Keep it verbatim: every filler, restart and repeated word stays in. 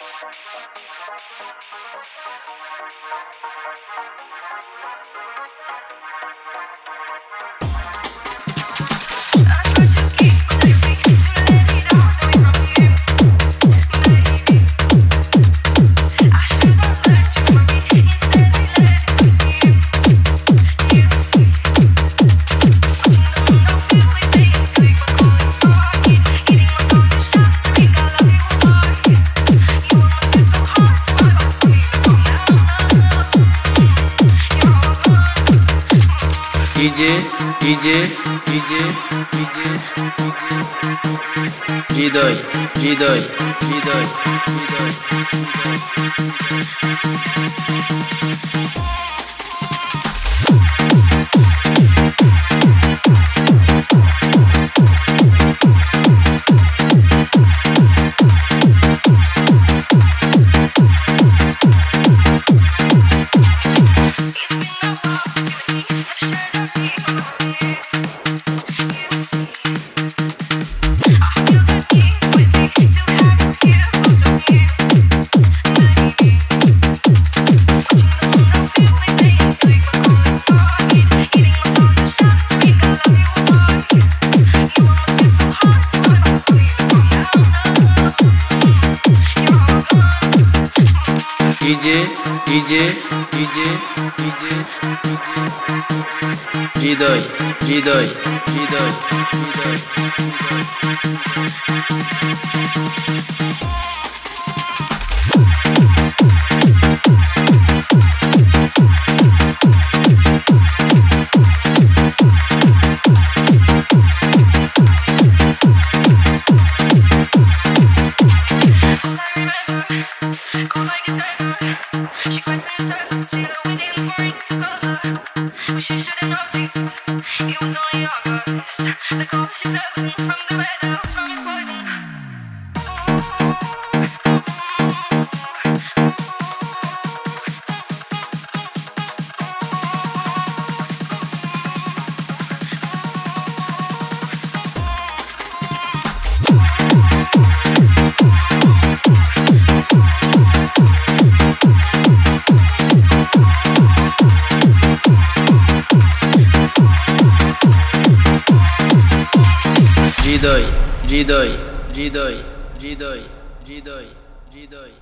D J, D J, D J, D J, Hridoy Hridoy Hridoy Hridoy D J, D J, D J, D J, Hridoy Hridoy Hridoy Hridoy She cries on the surface, still waiting for it to go. But she should've noticed it was only August. The cold that she felt wasn't from the weather, it was from his poison. Hridoy Hridoy Hridoy Hridoy Hridoy Hridoy